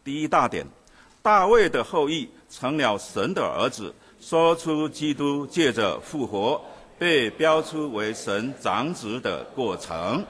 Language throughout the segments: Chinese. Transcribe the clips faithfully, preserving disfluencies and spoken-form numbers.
第一大点，大卫的后裔成了神的儿子，说出基督借着复活被标出为神长子的过程。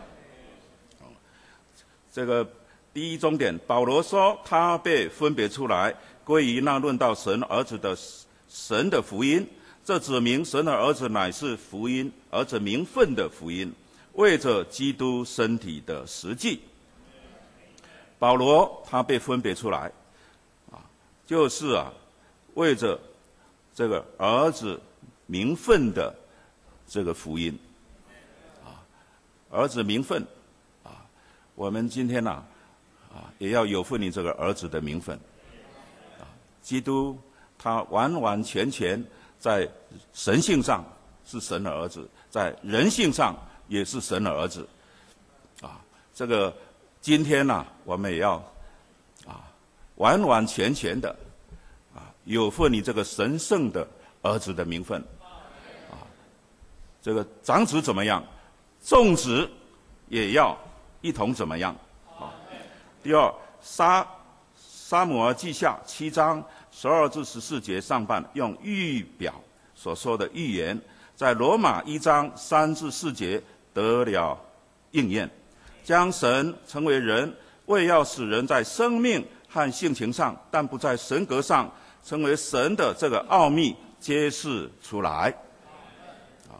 这个第一重点，保罗说他被分别出来，归于那论到神儿子的神的福音，这指明神的儿子乃是福音，儿子名分的福音，为着基督身体的实际。保罗他被分别出来，啊，就是啊，为着这个儿子名分的这个福音，啊，儿子名分，啊，我们今天呢、啊，啊，也要有份于这个儿子的名分，啊，基督他完完全全在神性上是神的儿子，在人性上也是神的儿子，啊，这个今天呢、啊，我们也要啊完完全全的啊有份于这个神圣的儿子的名分，啊，这个长子怎么样，众子也要一同怎么样啊？第二，撒撒母耳记下七章十二至十四节上半用预表所说的预言，在罗马一章三至四节得了应验，将神成为人，为要使人在生命和性情上，但不在神格上，成为神的这个奥秘揭示出来。啊，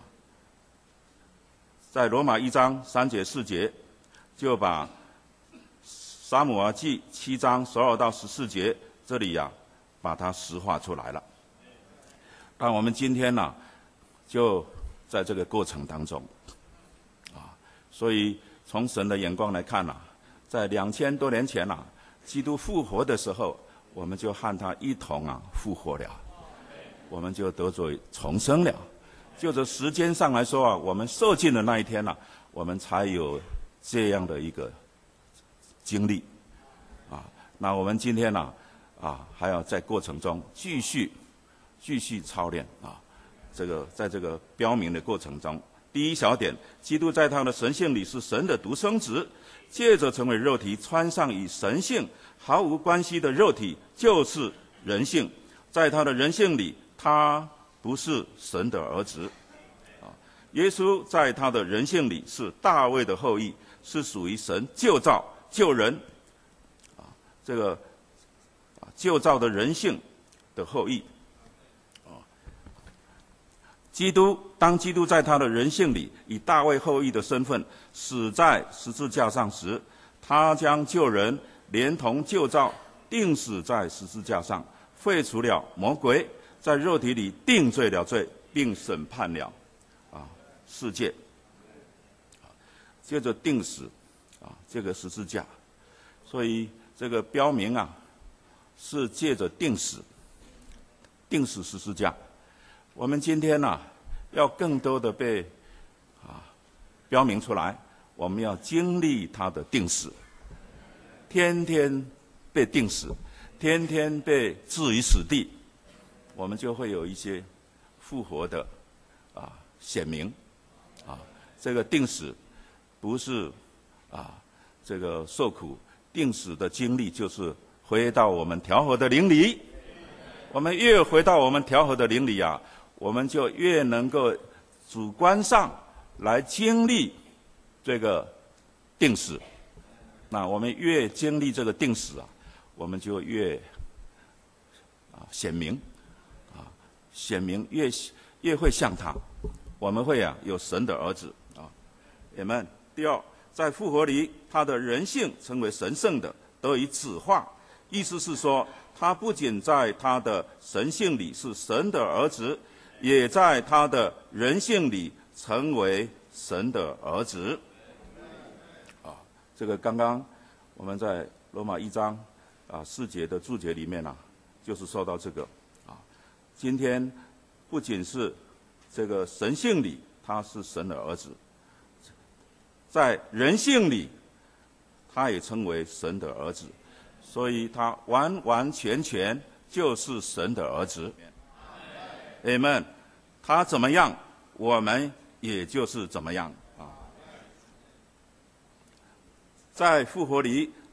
在罗马一章三节四节，就把撒母耳记七章十二到十四节这里呀、啊，把它实化出来了。但我们今天呢、啊，就在这个过程当中，啊，所以从神的眼光来看呐、啊，在两千多年前呐、啊，基督复活的时候，我们就和他一同啊复活了，我们就得着重生了。就着时间上来说啊，我们受尽的那一天呐、啊，我们才有这样的一个经历，啊，那我们今天呢、啊，啊，还要在过程中继续继续操练啊，这个在这个标明的过程中，第一小点，基督在他的神性里是神的独生子，借着成为肉体，穿上与神性毫无关系的肉体，就是人性，在他的人性里，他不是神的儿子，啊，耶稣在他的人性里是大卫的后裔，是属于神救造救人，啊，这个啊救造的人性的后裔，啊，基督当基督在他的人性里以大卫后裔的身份死在十字架上时，他将救人连同救造钉死在十字架上，废除了魔鬼，在肉体里定罪了罪，并审判了啊世界，啊，接着钉死啊这个十字架，所以这个标明啊是借着钉死，钉死十字架。我们今天呢、啊、要更多的被啊标明出来，我们要经历他的钉死，天天被钉死，天天被置于死地，我们就会有一些复活的啊显明啊。这个钉死不是啊这个受苦，钉死的经历就是回到我们调和的灵里。我们越回到我们调和的灵里啊，我们就越能够主观上来经历这个钉死。那我们越经历这个钉死啊，我们就越啊显明啊显明越越会像他，我们会啊有神的儿子啊。阿们。第二，在复活里，他的人性成为神圣的，得以子化，意思是说，他不仅在他的神性里是神的儿子，也在他的人性里成为神的儿子。啊，这个刚刚我们在罗马一章啊四节的注解里面啊，就是说到这个啊，今天不仅是这个神性里他是神的儿子，在人性里他也称为神的儿子，所以他完完全全就是神的儿子。阿们。他怎么样，我们也就是怎么样啊。在复活里，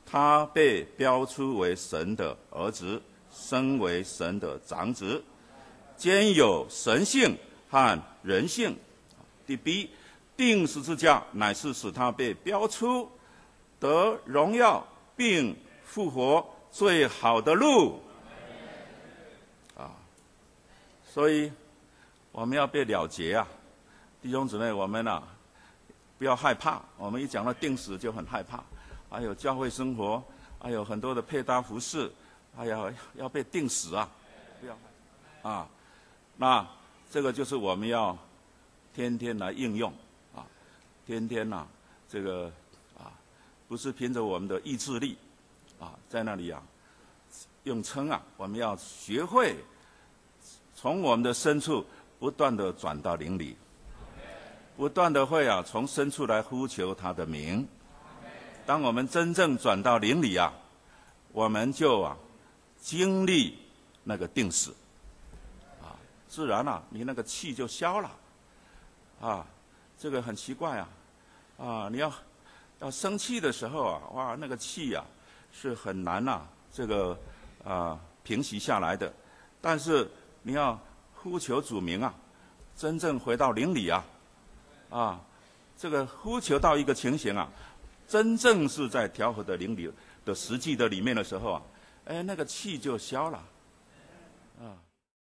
他被标出为神的儿子，身为神的长子，兼有神性和人性。第 B， 钉十字架乃是使他被标出得荣耀并复活最好的路。啊，所以我们要被了结啊，弟兄姊妹，我们啊不要害怕。我们一讲到钉死就很害怕，还有教会生活，还有很多的配搭服饰，哎呀，要被钉死啊！不要啊，那这个就是我们要天天来应用啊，天天呐、啊，这个啊，不是凭着我们的意志力啊，在那里啊用撑啊，我们要学会从我们的深处不断的转到灵里，不断的会啊从深处来呼求他的名。当我们真正转到灵里啊，我们就啊经历那个定死啊，自然啊你那个气就消了啊。这个很奇怪啊啊，你要要生气的时候啊，哇，那个气啊是很难呐、啊，这个啊平息下来的。但是你要呼求主名啊，真正回到灵里啊啊，这个呼求到一个情形啊，真正是在调和的灵里的实际的里面的时候啊，哎，那个气就消了啊。